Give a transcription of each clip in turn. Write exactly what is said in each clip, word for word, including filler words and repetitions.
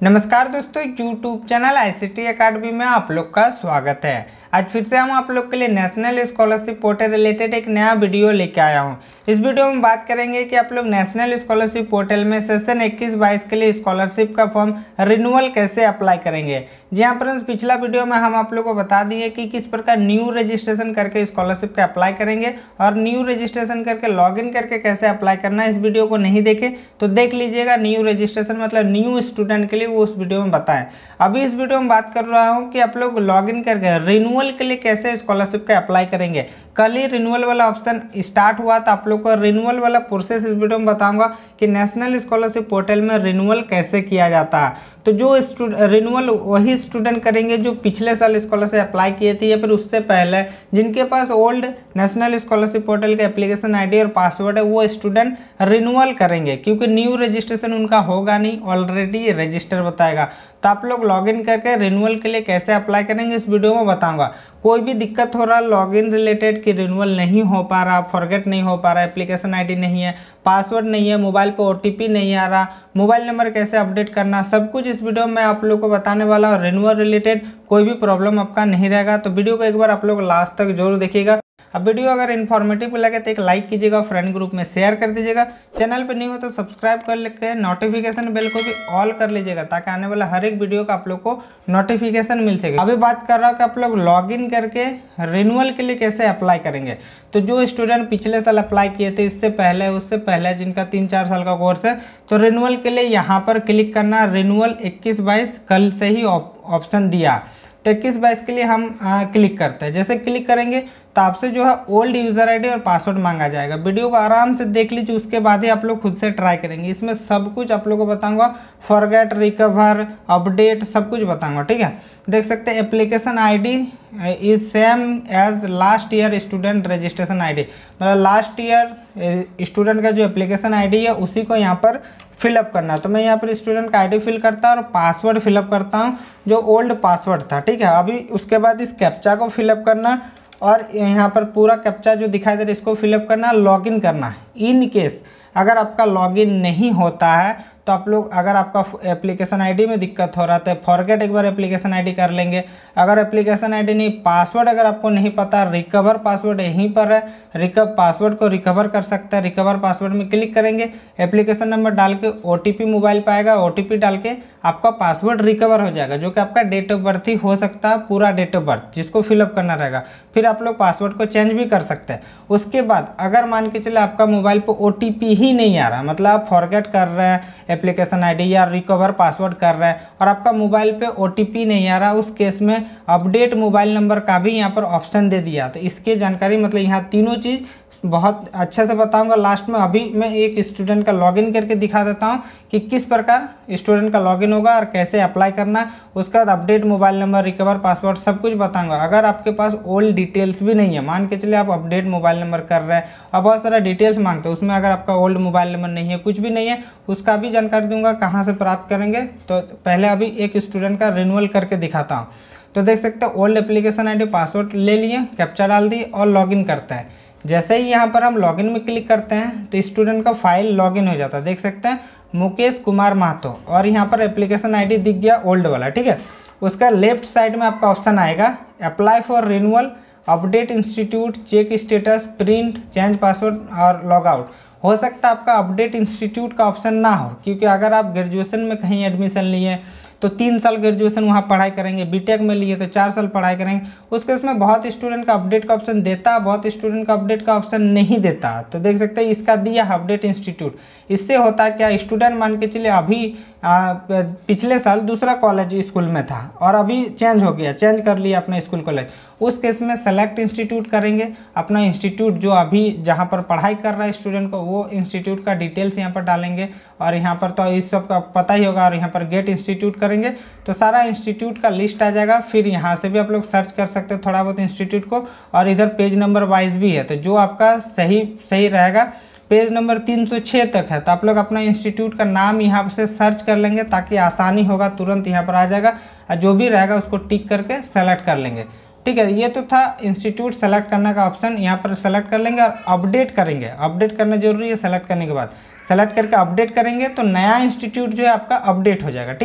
नमस्कार दोस्तों, YouTube channel ICT academy में आप लोग का स्वागत है। आज फिर से हम आप लोग के लिए नेशनल स्कॉलरशिप पोर्टल रिलेटेड एक नया वीडियो लेके आया हूं। इस वीडियो में बात करेंगे कि आप लोग नेशनल स्कॉलरशिप पोर्टल में सेशन इक्कीस बाईस के लिए स्कॉलरशिप का फॉर्म रिन्यूअल कैसे अप्लाई करेंगे। जी हाँ फ्रेंड्स, पिछला वीडियो में हम आप लोग को बता दिए कि किस प्रकार न्यू रजिस्ट्रेशन करके स्कॉलरशिप का अप्लाई करेंगे और न्यू रजिस्ट्रेशन करके लॉगिन करके कैसे अप्लाई करना है। इस वीडियो को नहीं देखे तो देख लीजिएगा। न्यू रजिस्ट्रेशन मतलब न्यू स्टूडेंट के लिए वो उस वीडियो में बताएं। अभी इस वीडियो में बात कर रहा हूँ कि आप लोग लॉगिन करके रिन्यूअल के लिए कैसे स्कॉलरशिप का अप्लाई करेंगे। कल ही रिन्यूअल वाला ऑप्शन स्टार्ट हुआ था, आप लोग को रिन्यूअल वाला प्रोसेस इस वीडियो में बताऊंगा कि नेशनल स्कॉलरशिप पोर्टल में रिन्यूअल कैसे किया जाता है। तो जो रिन्यूअल वही स्टूडेंट करेंगे जो पिछले साल स्कॉलरशिप अप्लाई किए थे या फिर उससे पहले जिनके पास ओल्ड नेशनल स्कॉलरशिप पोर्टल का एप्लीकेशन आईडी और पासवर्ड है, वो स्टूडेंट रिन्यूअल करेंगे क्योंकि न्यू रजिस्ट्रेशन उनका होगा नहीं, ऑलरेडी रजिस्टर बताएगा। तो आप लोग लॉगिन करके रिन्यूअल के लिए कैसे अप्लाई करेंगे इस वीडियो में बताऊंगा। कोई भी दिक्कत हो रहा है लॉगिन रिलेटेड कि रिन्यूअल नहीं हो पा रहा, फॉरगेट नहीं हो पा रहा, एप्लीकेशन आईडी नहीं है, पासवर्ड नहीं है, मोबाइल पे ओटीपी नहीं आ रहा, मोबाइल नंबर कैसे अपडेट करना, सब कुछ इस वीडियो में आप लोग को बताने वाला हूं। रिन्यूअल रिलेटेड कोई भी प्रॉब्लम आपका नहीं रहेगा, तो वीडियो को एक बार आप लोग लास्ट तक जरूर देखिएगा। अब वीडियो अगर इन्फॉर्मेटिव लगे तो एक लाइक कीजिएगा, फ्रेंड ग्रुप में शेयर कर दीजिएगा। चैनल पे न्यू हो तो सब्सक्राइब कर लेके नोटिफिकेशन बेल को भी ऑल कर लीजिएगा ताकि आने वाला हर एक वीडियो का आप लोग को नोटिफिकेशन मिल सके। अभी बात कर रहा हूँ कि आप लोग लॉगिन करके रिन्यूअल के लिए कैसे अप्लाई करेंगे। तो जो स्टूडेंट पिछले साल अप्लाई किए थे, इससे पहले उससे पहले जिनका तीन चार साल का कोर्स है, तो रिन्यूअल के लिए यहाँ पर क्लिक करना। रिन्यूअल इक्कीस बाईस कल से ही ऑप्शन दिया, तो इक्कीस बाईस के लिए हम आ, क्लिक करते हैं। जैसे क्लिक करेंगे तो आपसे जो है ओल्ड यूज़र आईडी और पासवर्ड मांगा जाएगा। वीडियो को आराम से देख लीजिए, उसके बाद ही आप लोग खुद से ट्राई करेंगे। इसमें सब कुछ आप लोग को बताऊंगा, फॉरगेट, रिकवर, अपडेट, सब कुछ बताऊंगा। ठीक है, देख सकते हैं application ID is same as last year student registration ID, मतलब लास्ट ईयर स्टूडेंट का जो एप्लीकेशन आईडी है उसी को यहाँ पर फिलअप करना है। तो मैं यहाँ पर स्टूडेंट का आईडी फिल करता हूँ और पासवर्ड फिलअप करता हूँ जो ओल्ड पासवर्ड था। ठीक है, अभी उसके बाद इस कैप्चा को फिलअप करना और यहाँ पर पूरा कैप्चा जो दिखाई दे रहा है इसको फिलअप करना, लॉगिन करना है। इन केस अगर आपका लॉगिन नहीं होता है तो आप लोग, अगर आपका एप्लीकेशन आईडी में दिक्कत हो रहा है तो फॉरगेट एक बार एप्लीकेशन आईडी कर लेंगे। अगर एप्लीकेशन आईडी नहीं, पासवर्ड अगर आपको नहीं पता, रिकवर पासवर्ड यहीं पर है, रिकवर पासवर्ड को रिकवर कर सकता है। रिकवर पासवर्ड में क्लिक करेंगे, एप्लीकेशन नंबर डाल के ओटीपी मोबाइल पे आएगा, ओटीपी डाल के आपका पासवर्ड रिकवर हो जाएगा, जो कि आपका डेट ऑफ बर्थ ही हो सकता है, पूरा डेट ऑफ बर्थ जिसको फिलअप करना रहेगा। फिर आप लोग पासवर्ड को चेंज भी कर सकते हैं। उसके बाद अगर मान के चले आपका मोबाइल पर ओटीपी ही नहीं आ रहा, मतलब आप फॉरगेट कर रहे हैं एप्लीकेशन आईडी या रिकवर पासवर्ड कर रहे हैं और आपका मोबाइल पे ओटीपी नहीं आ रहा, उस केस में अपडेट मोबाइल नंबर का भी यहाँ पर ऑप्शन दे दिया। तो इसकी जानकारी मतलब यहाँ तीनों चीज़ बहुत अच्छे से बताऊंगा लास्ट में। अभी मैं एक स्टूडेंट का लॉगिन करके दिखा देता हूँ कि किस प्रकार स्टूडेंट का लॉगिन होगा और कैसे अप्लाई करना है। उसके बाद update mobile number, recover password सब कुछ बताऊंगा। अगर आपके पास ओल्ड डिटेल्स भी नहीं है, मान के चलिए आप अपडेट मोबाइल नंबर कर रहे हैं और बहुत सारा डिटेल्स मांगते हैं, उसमें अगर आपका ओल्ड मोबाइल नंबर नहीं है, कुछ भी नहीं है, उसका भी जानकारी दूंगा कहाँ से प्राप्त करेंगे। तो पहले अभी एक स्टूडेंट का रिन्यूअल करके दिखाता हूँ। तो देख सकते हैं old application I D, password ले लिए, कैप्चा डाल दिए और लॉगिन करते हैं। जैसे ही यहाँ पर हम लॉगिन में क्लिक करते हैं तो स्टूडेंट का फाइल लॉगिन हो जाता है। देख सकते हैं मुकेश कुमार महतो, और यहाँ पर एप्लीकेशन आईडी दिख गया ओल्ड वाला। ठीक है, उसका लेफ्ट साइड में आपका ऑप्शन आएगा apply for renewal, update institute, check status, print, change password और लॉग आउट। हो सकता है आपका अपडेट इंस्टीट्यूट का ऑप्शन ना हो, क्योंकि अगर आप ग्रेजुएशन में कहीं एडमिशन लिए तो तीन साल ग्रेजुएशन वहाँ पढ़ाई करेंगे, बीटेक में लिए तो चार साल पढ़ाई करेंगे। उसके उसमें बहुत स्टूडेंट का अपडेट का ऑप्शन देता, बहुत स्टूडेंट का अपडेट का ऑप्शन नहीं देता। तो देख सकते हैं इसका दिया अपडेट इंस्टीट्यूट। इससे होता है क्या, स्टूडेंट मान के चलिए अभी आ, पिछले साल दूसरा कॉलेज स्कूल में था और अभी चेंज हो गया, चेंज कर लिया अपना स्कूल कॉलेज, उस केस में सेलेक्ट इंस्टीट्यूट करेंगे, अपना इंस्टीट्यूट जो अभी जहाँ पर पढ़ाई कर रहा है स्टूडेंट को, वो इंस्टीट्यूट का डिटेल्स यहाँ पर डालेंगे। और यहाँ पर तो इस सब का पता ही होगा, और यहाँ पर गेट इंस्टीट्यूट करेंगे तो सारा इंस्टीट्यूट का लिस्ट आ जाएगा। फिर यहाँ से भी आप लोग सर्च कर सकते हैं थोड़ा बहुत इंस्टीट्यूट को, और इधर पेज नंबर वाइज भी है, तो जो आपका सही सही रहेगा पेज नंबर तीन सौ छह तक है। तो आप लोग अपना इंस्टीट्यूट का नाम यहाँ से सर्च कर लेंगे ताकि आसानी होगा, तुरंत यहाँ पर आ जाएगा, और जो भी रहेगा उसको टिक करके सेलेक्ट कर लेंगे। ठीक है, ये तो था इंस्टीट्यूट सेलेक्ट करने का ऑप्शन, यहाँ पर सेलेक्ट कर लेंगे और अपडेट करेंगे। अपडेट करना जरूरी है, सेलेक्ट करने के बाद सेलेक्ट करके अपडेट करेंगे तो नया इंस्टीट्यूट जो है आपका अपडेट हो जाएगा। ठीक है,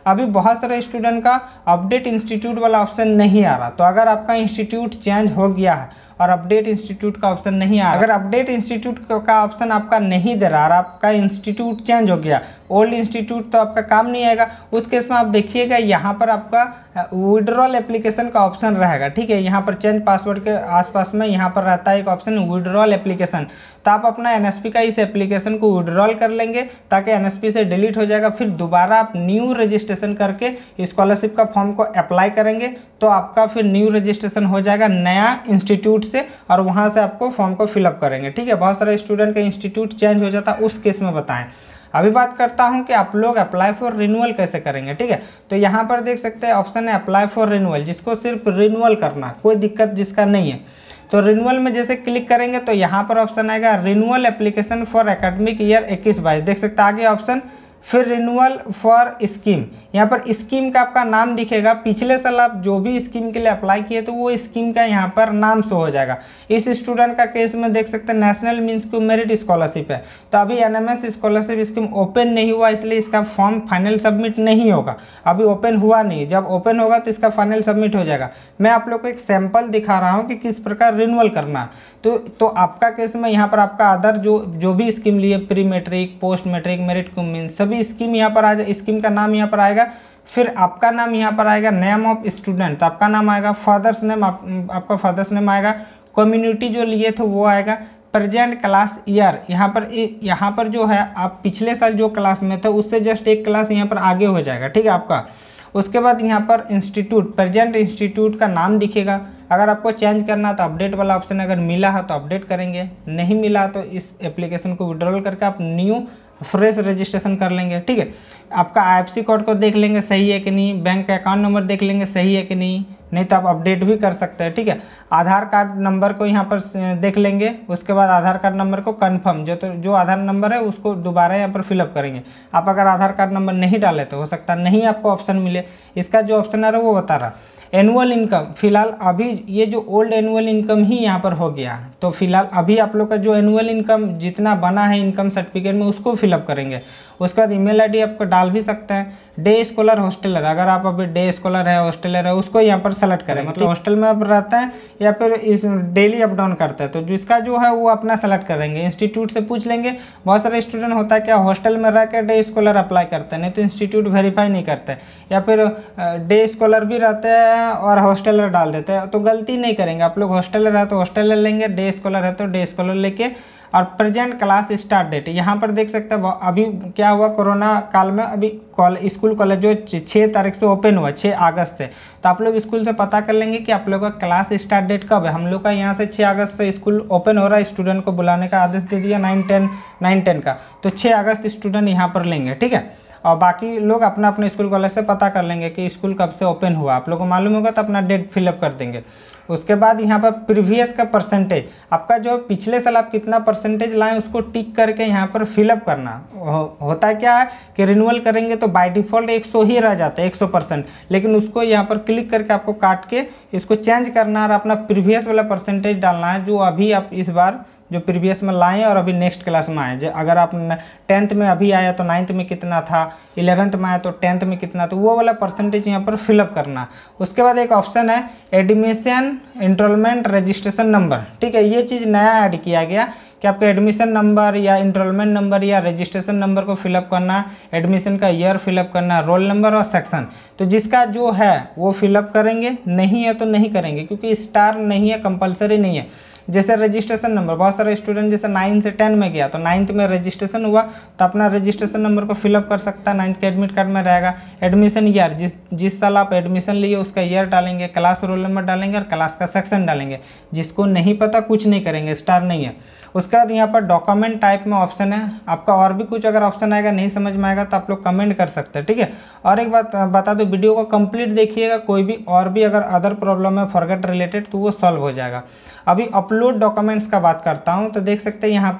अभी बहुत सारे स्टूडेंट का अपडेट इंस्टीट्यूट वाला ऑप्शन नहीं आ रहा। तो अगर आपका इंस्टीट्यूट चेंज हो गया है और अपडेट इंस्टीट्यूट का ऑप्शन नहीं आ रहा, अगर अपडेट इंस्टीट्यूट का ऑप्शन आपका नहीं दे रहा और आपका इंस्टीट्यूट चेंज हो गया, ओल्ड इंस्टीट्यूट तो आपका काम नहीं आएगा, उस केस में आप देखिएगा यहाँ पर आपका विड्रॉल एप्लीकेशन का ऑप्शन रहेगा। ठीक है, यहाँ पर चेंज पासवर्ड के आसपास में यहाँ पर रहता है एक ऑप्शन विड्रॉल एप्लीकेशन। तो आप अपना एनएसपी का इस एप्लीकेशन को विड्रॉल कर लेंगे ताकि एनएसपी से डिलीट हो जाएगा। फिर दोबारा आप न्यू रजिस्ट्रेशन करके स्कॉलरशिप का फॉर्म को अप्लाई करेंगे तो आपका फिर न्यू रजिस्ट्रेशन हो जाएगा नया इंस्टीट्यूट से, और वहाँ से आपको फॉर्म को फिलअप करेंगे। ठीक है, बहुत सारे स्टूडेंट का इंस्टीट्यूट चेंज हो जाता है, उस केस में बताएं। अभी बात करता हूं कि आप लोग अप्लाई फॉर रिन्यूअल कैसे करेंगे। ठीक है, तो यहाँ पर देख सकते हैं ऑप्शन है अप्लाई फॉर रिन्यूअल, जिसको सिर्फ रिन्यूअल करना, कोई दिक्कत जिसका नहीं है। तो रिन्यूअल में जैसे क्लिक करेंगे तो यहाँ पर ऑप्शन आएगा renewal application for academic year इक्कीस बाईस। देख सकते हैं आगे ऑप्शन, फिर रिन्यूअल फॉर स्कीम। यहाँ पर स्कीम का आपका नाम दिखेगा, पिछले साल आप जो भी स्कीम के लिए अप्लाई किए तो वो स्कीम का यहाँ पर नाम शो हो जाएगा। इस स्टूडेंट का केस में देख सकते हैं national means to merit scholarship है, तो अभी एनएमएस स्कॉलरशिप स्कीम ओपन नहीं हुआ, इसलिए इसका फॉर्म फाइनल सबमिट नहीं होगा। अभी ओपन हुआ नहीं, जब ओपन होगा तो इसका फाइनल सबमिट हो जाएगा। मैं आप लोग को एक सैंपल दिखा रहा हूँ कि किस प्रकार रिन्यूअल करना। तो तो आपका केस में यहाँ पर आपका अदर जो जो भी स्कीम लिए, pre matric, post matric, merit cum means, सभी स्कीम यहाँ पर आ जाए, स्कीम का नाम यहाँ पर आएगा। फिर आपका नाम यहाँ पर आएगा, नेम ऑफ स्टूडेंट, तो आपका नाम आएगा, फादर्स नेम आप, आपका फादर्स नेम आएगा, कम्युनिटी जो लिए थे वो आएगा, प्रेजेंट क्लास ईयर, यहाँ पर यहाँ पर जो है आप पिछले साल जो क्लास में थे उससे जस्ट एक क्लास यहाँ पर आगे हो जाएगा। ठीक है आपका। उसके बाद यहाँ पर इंस्टीट्यूट, प्रेजेंट इंस्टीट्यूट का नाम दिखेगा। अगर आपको चेंज करना तो अपडेट वाला ऑप्शन अगर मिला है तो अपडेट करेंगे, नहीं मिला तो इस एप्लीकेशन को विड्रॉल करके आप न्यू फ्रेश रजिस्ट्रेशन कर लेंगे। ठीक है, आपका आईएफएससी कोड को देख लेंगे सही है कि नहीं, बैंक का अकाउंट नंबर देख लेंगे सही है कि नहीं, नहीं तो आप अपडेट भी कर सकते हैं। ठीक है, आधार कार्ड नंबर को यहाँ पर देख लेंगे, उसके बाद आधार कार्ड नंबर को कंफर्म, जो तो जो आधार नंबर है उसको दोबारा यहाँ पर फिलअप करेंगे। आप अगर आधार कार्ड नंबर नहीं डाले तो हो सकता नहीं आपको ऑप्शन मिले। इसका जो ऑप्शन आ रहा है वो बता रहा। एनुअल इनकम, फिलहाल अभी ये जो ओल्ड एनुअल इनकम ही यहाँ पर हो गया, तो फिलहाल अभी आप लोग का जो एनुअल इनकम जितना बना है इनकम सर्टिफिकेट में उसको फिलअप करेंगे। उसके बाद ईमेल आईडी आपको डाल भी सकते हैं। डे स्कॉलर हॉस्टलर, अगर आप अभी डे स्कॉलर है, हॉस्टलर है, उसको यहाँ पर सेलेक्ट करें, मतलब हॉस्टल में आप रहते हैं या फिर इस डेली अप डाउन करते हैं, तो जिसका जो है वो अपना सेलेक्ट करेंगे। इंस्टीट्यूट से पूछ लेंगे, बहुत सारे स्टूडेंट होता है क्या हॉस्टल में रह के डे स्कॉलर अप्लाई करते हैं, नहीं तो इंस्टीट्यूट वेरीफाई नहीं करते, या फिर डे स्कॉलर भी रहते हैं और हॉस्टलर डाल देते हैं, तो गलती नहीं करेंगे आप लोग। हॉस्टलर है तो हॉस्टलर लेंगे, डे स्कॉलर है तो डे स्कॉलर लेके। और प्रेजेंट क्लास स्टार्ट डेट यहाँ पर देख सकते हैं, अभी क्या हुआ कोरोना काल में, अभी स्कूल कॉलेज जो छः तारीख से ओपन हुआ, छः अगस्त से, तो आप लोग स्कूल से पता कर लेंगे कि आप लोग का क्लास स्टार्ट डेट कब है। हम लोग का यहाँ से छः अगस्त से स्कूल ओपन हो रहा है, स्टूडेंट को बुलाने का आदेश दे दिया नाइन टेन नाइन टेन का, तो छः अगस्त स्टूडेंट यहाँ पर लेंगे। ठीक है, और बाकी लोग अपना अपने स्कूल कॉलेज से पता कर लेंगे कि स्कूल कब से ओपन हुआ, आप लोग को मालूम होगा तो अपना डेट फिलअप कर देंगे। उसके बाद यहाँ पर प्रीवियस का परसेंटेज, आपका जो पिछले साल आप कितना परसेंटेज लाएं उसको टिक करके यहाँ पर फिलअप करना। हो, होता है क्या है कि रिन्यूअल करेंगे तो बाय डिफ़ॉल्ट एक सौ ही रह जाता है, एक सौ परसेंट, लेकिन उसको यहाँ पर क्लिक करके आपको काट के इसको चेंज करना और अपना प्रीवियस वाला परसेंटेज डालना है, जो अभी आप इस बार जो प्रीवियस में लाएं और अभी नेक्स्ट क्लास में आए। जो अगर आप टेंथ में अभी आया तो नाइन्थ में कितना था, इलेवेंथ में आया तो टेंथ में कितना, तो वो वाला परसेंटेज यहाँ पर फिलअप करना। उसके बाद एक ऑप्शन है एडमिशन एनरोलमेंट रजिस्ट्रेशन नंबर। ठीक है, ये चीज़ नया ऐड किया गया कि आपका एडमिशन नंबर या इनरोलमेंट नंबर या रजिस्ट्रेशन नंबर को फिलअप करना, एडमिशन का ईयर फिलअप करना, रोल नंबर और सेक्शन। तो जिसका जो है वो फिलअप करेंगे, नहीं है तो नहीं करेंगे, क्योंकि स्टार नहीं है, कंपलसरी नहीं है। जैसे रजिस्ट्रेशन नंबर, बहुत सारे स्टूडेंट जैसे नाइन्थ से टेन में गया तो नाइन्थ में रजिस्ट्रेशन हुआ तो अपना रजिस्ट्रेशन नंबर को फिलअप कर सकता है, नाइन्थ के एडमिट कार्ड में रहेगा। एडमिशन ईयर, जिस जिस साल आप एडमिशन लिए उसका ईयर डालेंगे, क्लास रोल नंबर डालेंगे और क्लास का सेक्शन डालेंगे। जिसको नहीं पता कुछ नहीं करेंगे, स्टार नहीं है। उसके बाद यहाँ पर डॉक्यूमेंट टाइप में ऑप्शन है, आपका और भी कुछ अगर ऑप्शन आएगा नहीं समझ में आएगा तो आप लोग कमेंट कर सकते हैं। ठीक है, और एक बात बता दो, वीडियो को कंप्लीट देखिएगा, कोई भी और भी अगर अदर प्रॉब्लम है फॉरगेट रिलेटेड तो वो सॉल्व हो जाएगा। अभी अपलोड डॉक्यूमेंट्स का बात करता हूँ, तो देख सकते हैं यहाँ पर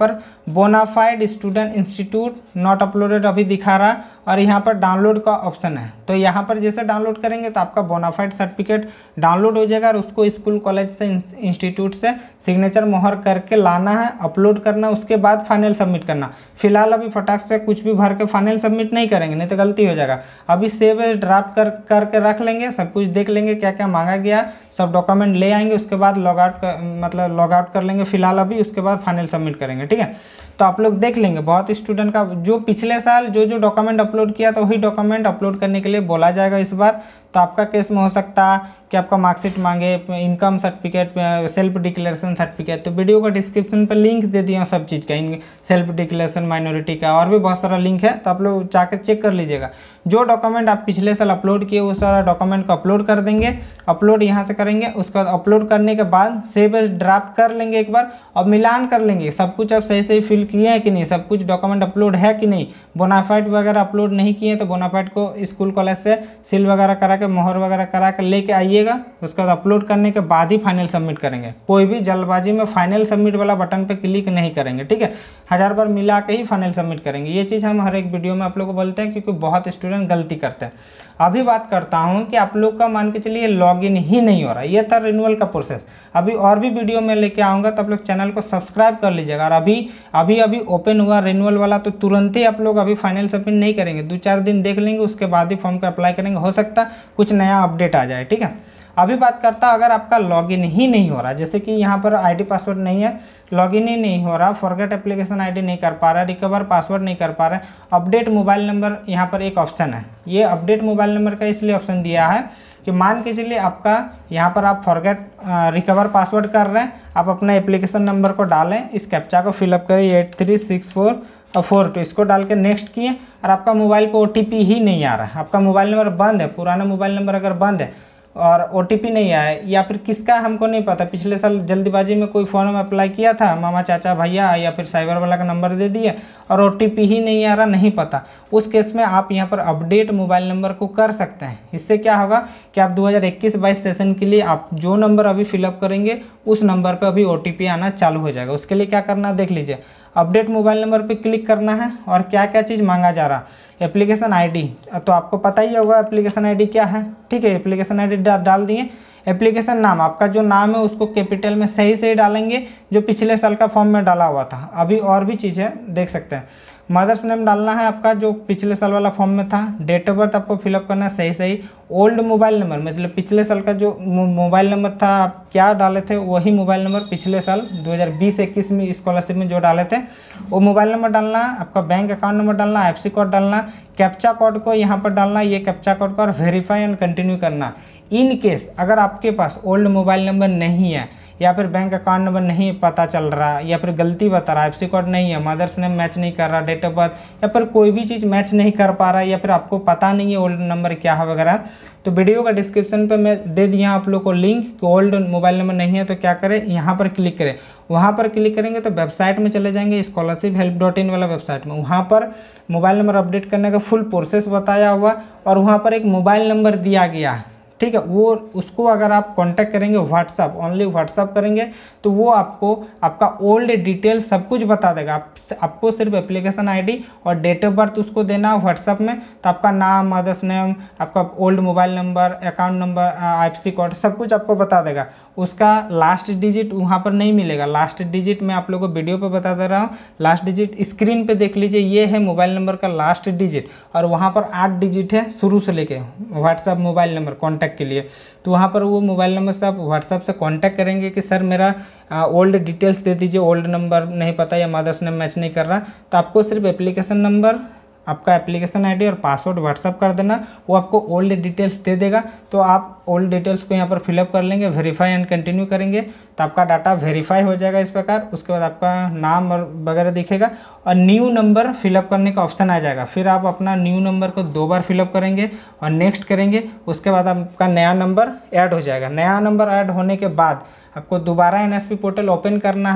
bonafide student institute not uploaded अभी दिखा रहा, और यहाँ पर डाउनलोड का ऑप्शन है। तो यहाँ पर जैसे डाउनलोड करेंगे तो आपका बोनाफाइड सर्टिफिकेट डाउनलोड हो जाएगा और उसको स्कूल कॉलेज से इंस्टीट्यूट से सिग्नेचर मोहर करके लाना है, अपलोड करना, उसके बाद फाइनल सबमिट करना। फिलहाल अभी फटाक से कुछ भी भर के फाइनल सबमिट नहीं करेंगे, नहीं तो गलती हो जाएगा। अभी सेव एज ड्राफ्ट कर करके रख लेंगे, सब कुछ देख लेंगे क्या क्या मांगा गया, सब डॉक्यूमेंट ले आएंगे, उसके बाद लॉग आउट कर मतलब लॉग आउट कर लेंगे फिलहाल अभी, उसके बाद फाइनल सबमिट करेंगे। ठीक है, तो आप लोग देख लेंगे बहुत स्टूडेंट का जो पिछले साल जो जो डॉक्यूमेंट अपलोड किया था वही डॉक्यूमेंट अपलोड करने के लिए बोला जाएगा इस बार। तो आपका केस में हो सकता है कि आपका मार्कशीट मांगे, income certificate, self declaration certificate. तो वीडियो का डिस्क्रिप्शन पर लिंक दे दिया सब चीज़ का, इन सेल्फ डिक्लेरेशन माइनॉरिटी का और भी बहुत सारा लिंक है, तो आप लोग जाकर चेक कर लीजिएगा। जो डॉक्यूमेंट आप पिछले साल अपलोड किए वो सारा डॉक्यूमेंट को अपलोड कर देंगे, अपलोड यहाँ से करेंगे। उसके बाद अपलोड करने के बाद सेव एज ड्राफ्ट कर लेंगे एक बार और मिलान कर लेंगे सब कुछ आप सही सही फिल किए हैं कि नहीं, सब कुछ डॉक्यूमेंट अपलोड है कि नहीं। बोनाफाइड वगैरह अपलोड नहीं किए तो बोनाफाइड को स्कूल कॉलेज से सील वगैरह करा के मोहर वगैरह करा के लेके आइएगा। उसके बाद अपलोड करने के बाद ही फाइनल सबमिट करेंगे। कोई भी जल्दबाजी में फाइनल सबमिट वाला बटन पे क्लिक नहीं करेंगे। ठीक है, हजार बार मिला के ही फाइनल सबमिट करेंगे। ये चीज़ हम हर एक वीडियो में आप लोग को बोलते हैं क्योंकि बहुत स्टूडेंट गलती करते हैं। अभी बात करता हूं कि आप लोग का मान के चलिए लॉगिन ही नहीं हो रहा, ये था रिन्यूअल का प्रोसेस। अभी और भी वीडियो में लेके आऊँगा तो आप लोग चैनल को सब्सक्राइब कर लीजिएगा। और अभी अभी अभी ओपन हुआ रिन्यूअल वाला तो तुरंत ही आप लोग अभी फाइनल सबमिट नहीं करेंगे, दो चार दिन देख लेंगे, उसके बाद ही फॉर्म को अप्लाई करेंगे। हो सकता कुछ नया अपडेट आ जाए। ठीक है, अभी बात करता अगर आपका लॉगिन ही नहीं हो रहा, जैसे कि यहाँ पर आईडी पासवर्ड नहीं है, लॉगिन ही नहीं हो रहा, फॉरगेट एप्लीकेशन आईडी नहीं कर पा रहा, रिकवर पासवर्ड नहीं कर पा रहा, अपडेट मोबाइल नंबर यहाँ पर एक ऑप्शन है। ये अपडेट मोबाइल नंबर का इसलिए ऑप्शन दिया है कि मान के चलिए आपका यहाँ पर आप फॉरगेट रिकवर पासवर्ड कर रहे हैं, आप अपना एप्लीकेशन नंबर को डालें, इस कैप्चा को फिलअप करें एट थ्री सिक्स फोर और फोर टू, इसको डाल के नेक्स्ट किए और आपका मोबाइल पर ओ टी पी ही नहीं आ रहा है, आपका मोबाइल नंबर बंद है, पुराना मोबाइल नंबर अगर बंद है और ओ टी पी नहीं आया या फिर किसका हमको नहीं पता, पिछले साल जल्दीबाजी में कोई फॉर्म अप्लाई किया था, मामा चाचा भैया या फिर साइबर वाला का नंबर दे दिया और ओ टी पी ही नहीं आ रहा, नहीं पता, उस केस में आप यहाँ पर अपडेट मोबाइल नंबर को कर सकते हैं। इससे क्या होगा कि आप दो हज़ार इक्कीस बाईस सेशन के लिए आप जो नंबर अभी फिलअप करेंगे उस नंबर पर अभी ओ टी पी आना चालू हो जाएगा। उसके लिए क्या करना देख लीजिए, अपडेट मोबाइल नंबर पे क्लिक करना है और क्या क्या चीज़ मांगा जा रहा, एप्लीकेशन आईडी, तो आपको पता ही होगा एप्लीकेशन आईडी क्या है। ठीक है, एप्लीकेशन आईडी डाल दिए। एप्लीकेशन नाम, आपका जो नाम है उसको कैपिटल में सही सही डालेंगे जो पिछले साल का फॉर्म में डाला हुआ था। अभी और भी चीज़ है देख सकते हैं, मदर्स नेम डालना है आपका जो पिछले साल वाला फॉर्म में था, डेट ऑफ बर्थ आपको फिलअप करना है सही सही, ओल्ड मोबाइल नंबर मतलब पिछले साल का जो मोबाइल नंबर था आप क्या डाले थे वही मोबाइल नंबर पिछले साल दो हज़ार बीस इक्कीस में स्कॉलरशिप में जो डाले थे वो मोबाइल नंबर डालना, आपका बैंक अकाउंट नंबर डालना, एफ सी कोड डालना, कैप्चा कोड को यहाँ पर डालना, ये कैप्चा कोड को और वेरीफाई एंड कंटिन्यू करना। इन केस अगर आपके पास ओल्ड मोबाइल नंबर नहीं है या फिर बैंक अकाउंट नंबर नहीं पता चल रहा या फिर गलती बता रहा, एफसी कोड नहीं है, मदर्स नेम मैच नहीं कर रहा, डेट ऑफ बर्थ या फिर कोई भी चीज़ मैच नहीं कर पा रहा है या फिर आपको पता नहीं है ओल्ड नंबर क्या है वगैरह, तो वीडियो का डिस्क्रिप्शन पे मैं दे दिया आप लोग को लिंक कि ओल्ड मोबाइल नंबर नहीं है तो क्या करें, यहाँ पर क्लिक करें। वहाँ पर क्लिक करेंगे तो वेबसाइट में चले जाएंगे, स्कॉलरशिप हेल्प डॉट इन वाला वेबसाइट में, वहाँ पर मोबाइल नंबर अपडेट करने का फुल प्रोसेस बताया हुआ और वहाँ पर एक मोबाइल नंबर दिया गया है। ठीक है, वो उसको अगर आप कांटेक्ट करेंगे व्हाट्सअप, ओनली व्हाट्सअप करेंगे तो वो आपको आपका ओल्ड डिटेल सब कुछ बता देगा। आप आपको सिर्फ एप्लीकेशन आईडी और डेट ऑफ बर्थ उसको देना व्हाट्सअप में, तो आपका नाम, मदर्स नेम, आपका old mobile number, account number, IFSC code सब कुछ आपको बता देगा। उसका लास्ट डिजिट वहाँ पर नहीं मिलेगा, लास्ट डिजिट मैं आप लोगों को वीडियो पे बता दे रहा हूँ, लास्ट डिजिट स्क्रीन पे देख लीजिए, ये है मोबाइल नंबर का लास्ट डिजिट और वहाँ पर आठ डिजिट है शुरू से लेके व्हाट्सअप मोबाइल नंबर कॉन्टैक्ट के लिए। तो वहाँ पर वो मोबाइल नंबर से आप व्हाट्सअप से कांटेक्ट करेंगे कि सर मेरा ओल्ड डिटेल्स दे दीजिए, ओल्ड नंबर नहीं पता या मदर्स नेम मैच नहीं कर रहा, तो आपको सिर्फ एप्लीकेशन नंबर, आपका एप्लीकेशन आईडी और पासवर्ड व्हाट्सअप कर देना, वो आपको ओल्ड डिटेल्स दे देगा। तो आप ओल्ड डिटेल्स को यहाँ पर फिलअप कर लेंगे, वेरीफाई एंड कंटिन्यू करेंगे तो आपका डाटा वेरीफाई हो जाएगा इस प्रकार। उसके बाद आपका नाम और वगैरह दिखेगा और न्यू नंबर फिलअप करने का ऑप्शन आ जाएगा। फिर आप अपना न्यू नंबर को दो बार फिलअप करेंगे और नेक्स्ट करेंगे, उसके बाद आपका नया नंबर ऐड हो जाएगा। नया नंबर ऐड होने के बाद आपको दोबारा N S P portal open करना है,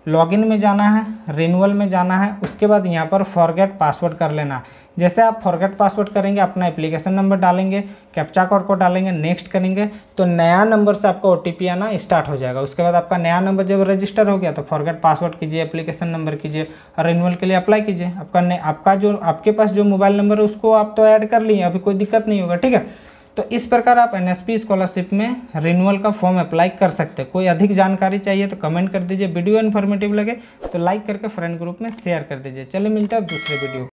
लॉगिन में जाना है, रिन्यूअल में जाना है, उसके बाद यहाँ पर फॉरगेट पासवर्ड कर लेना। जैसे आप फॉरगेट पासवर्ड करेंगे, अपना एप्लीकेशन नंबर डालेंगे, कैप्चा कोड को डालेंगे, नेक्स्ट करेंगे, तो नया नंबर से आपका ओटीपी आना स्टार्ट हो जाएगा। उसके बाद आपका नया नंबर जब रजिस्टर हो गया तो फॉरगेट पासवर्ड कीजिए, एप्लीकेशन नंबर कीजिए और रिन्यूअल के लिए अप्लाई कीजिए। आपका आपका जो आपके पास जो मोबाइल नंबर है उसको आप तो ऐड कर लिए, अभी कोई दिक्कत नहीं होगा, ठीक है। तो इस प्रकार आप एनएसपी स्कॉलरशिप में रिन्यूअल का फॉर्म अप्लाई कर सकते हैं। कोई अधिक जानकारी चाहिए तो कमेंट कर दीजिए। वीडियो इन्फॉर्मेटिव लगे तो लाइक करके फ्रेंड ग्रुप में शेयर कर दीजिए। चलिए मिलते हैं दूसरे वीडियो।